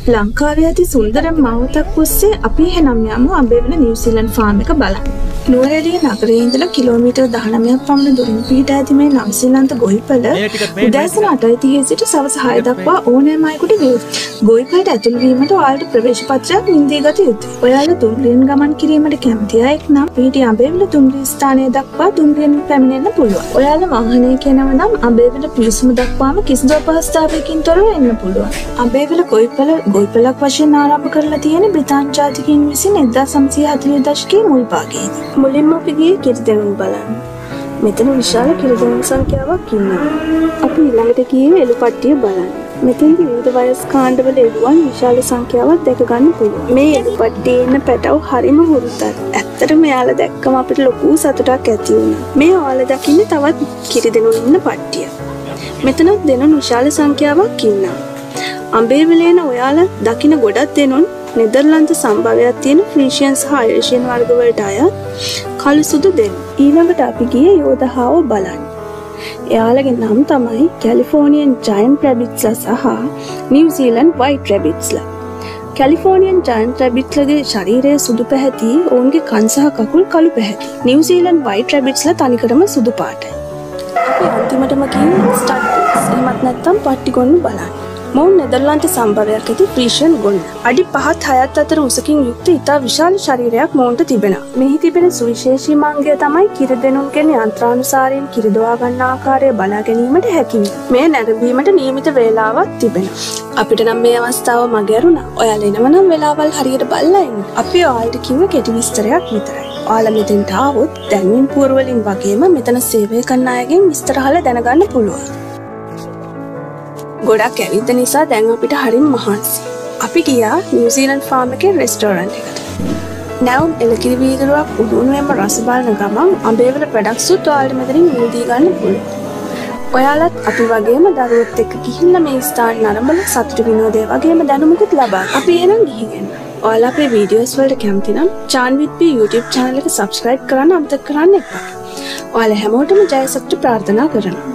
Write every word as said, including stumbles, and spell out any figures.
ලංකාවේ ඇති සුන්දරම මාවතක් ඔස්සේ අපි එහෙනම් යමු අඹේවල නිව්සීලන්ත ෆාම් එක බලන්න. නුවරඑළිය නගරයේ ඉඳලා කිලෝමීටර් දහනවයක් පමණ දුරින් පිහිටා ඇති මේ නවසීලන්ත ගොවිපළ උදෑසන අටයි තිහේ සිට සවස හය දක්වා ඕනෑම අයෙකුට විවෘතයි. ගොවිපළට ඇතුළු වීමට ඔයාලට ප්‍රවේශ පත්‍රයක් නින්දී ගත යුතුයි. ඔයාලා දුම්රියෙන් ගමන් කිරීමට කැමති අයෙක් නම් පිහිටි අඹේවල දුම්රිය ස්ථානය දක්වා දුම්රියෙන් පැමිණෙන්න පුළුවන්. ඔයාලා වාහනයක යනව නම් අඹේවල පිවිසුම දක්වාම කිසිදු අපහසුතාවයකින් තොරව එන්න පුළුවන්. අඹේවල ගොවිපළ ගොවිපළක් වශයෙන් ආරම්භ කරලා තියෙන බ්‍රිතාන්‍ය ජාතිකයින් විසින් එක්දාස් නවසිය හතළිහ දශකයේ මුල් භාගයේදී. මුලින්ම අපි ගියේ කිරිදෙනුන් බලන්න. මෙතන විශාල කිරිදෙනුන් සංඛ්‍යාවක් ඉන්නවා. අපි ඊළඟට ගියේ එළුපට්ටිය බලන්න. මෙතෙන්දී විවිධ වයස් කාණ්ඩවල එළුවන් විශාල සංඛ්‍යාවක් දැක ගන්න පුළුවන්. මේ එළුපට්ටියේ ඉන්න පැටව හරිම හුරුතයි. ඇත්තටම එයාලා දැක්කම අපිට ලොකු සතුටක් ඇති වුණා. මේ ඔයාලා දකින්නේ තවත් කිරිදෙනුන් ඉන්න පට්ටිය. මෙතනත් දෙනුන් විශාල සංඛ්‍යාවක් ඉන්නවා. අඹේවලේන ඔයාලා දකින්න ගොඩක් දෙනුන් නෙදර්ලන්ත සම්භවයක් තියෙන ෆ්‍රීසියන් සහ අයර්ෂියන් වර්ග වලට අයත් කළු සුදු දෙනු. ඊළඟට අපි ගියේ යෝධහාව බලන්න. එයාලගේ නම් තමයි කැලිෆෝනියන් ජයන්ට් රැබිට්ස්ලා සහ නිව්සීලන්ත වයිට් රැබිට්ස්ලා. කැලිෆෝනියන් ජයන්ට් රැබිට්ස්ලාගේ ශරීරය සුදු පැහැති, ඔවුන්ගේ කන් සහ කකුල් කළු පැහැති. නිව්සීලන්ත වයිට් රැබිට්ස්ලා තනිකරම සුදු පාටයි. අපි අන්තිමටම ගියේ ස්ටඩ් පික්ස්. එහෙමත් නැත්නම් පට්ටි ගොන්නු බලන්න. මොවුන් නෙදර්ලන්ත සම්භවයක් ඇති ෆ්‍රීසියන් ගොන්න. අඩි පහත් හයත් අතර උසකින් යුක්ත ඉතා විශාල ශරීරයක් මොවුන්ට තිබෙනවා. මෙහි තිබෙන සුවිශේෂී මාංගය තමයි කිරිදෙනුන්ගෙන් යන්ත්‍රානුසාරයෙන් කිරිදවා ගන්න ආකාරය බලා ගැනීමට හැකියි. මේ නැරඹීමට නියමිත වේලාවක් තිබෙනවා. අපිට නම් මේ අවස්ථාව මගහැරුණා. ඔයාලා එනව නම් වෙලාවල් හරියට බලලා ඉන්න. අපි ඔයාලට කිව්ව කෙටි විස්තරයක් විතරයි. ඔයාලා මෙතෙන්ට ආවොත් දැන්වීම් පුවරුවලින් වගේම මෙතන සේවය කරන අයගෙන් විස්තර අහලා දැනගන්න පුළුවන්. ගොඩක් ඇවිත් නිසා දැන් අපිට හරිම මහන්සි. අපි ගියා නිව්සීලන්ත ෆාම් එකේ රෙස්ටෝරන්ට් එකට. නැවුම් එලකිරි වීදුරුවක් උඩුනුවෙන්ම රස බලන ගමන් අඹේවල ප්‍රොඩක්ට්ස් උත් ඔයාලට මෙතනින් මිලදී ගන්න පුළුවන්. ඔයාලත් අපි වගේම දරුවොත් එක්ක ගිහිල්ලා මේ ස්ථාන නරඹලා සතුට විනෝදය වගේම දැනුමකුත් ලබා. අපි එහෙනම් ගිහින් එන්න. ඔයාලා අපේ වීඩියෝස් වලට කැමති නම් චාන් විත් පී YouTube channel එක subscribe කරන්න අමතක කරන්න එපා. ඔයාලා හැමෝටම ජය සතුට ප්‍රාර්ථනා කරනවා.